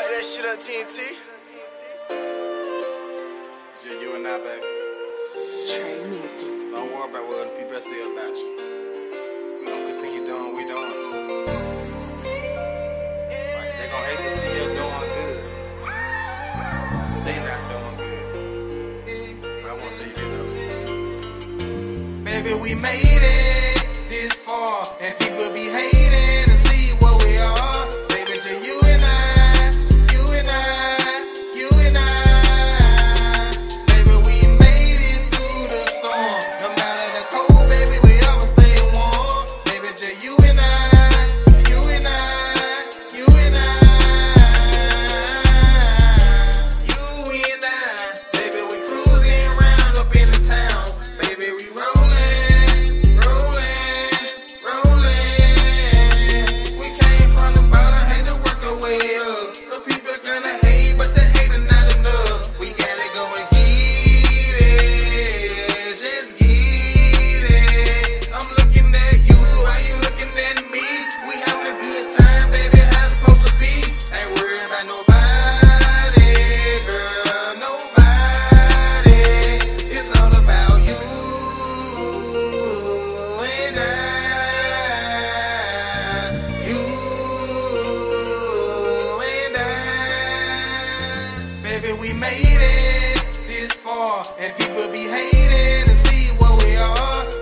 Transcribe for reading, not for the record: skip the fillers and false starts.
that shit up, TNT. Just you and I, baby. Don't worry about what other people say about you. We gonna continue doing what we doing. Like, they gonna hate to see you doing good, but they not doing good. But I wanna tell you that though. Baby, we made it this far, and people be hating to see what we are. Baby, just you and I, you and I, you and I. Baby, we made it through the storm. No matter the cold, baby, we always stay warm. Baby, just you and I, you and I, you and I, you and I. Baby, we cruising around up in the town. Baby, we rolling, rolling, rolling. We came from the bottom, had to work our way up. Some people gonna hate, but the hating not enough. We gotta go and get it, just get it. I'm looking at you, why you looking at me? We having a good time, baby, how it's supposed to be. Ain't worried about nobody, girl, nobody. It's all about you and you and Baby, we made it this far, and people be hating to see what we are.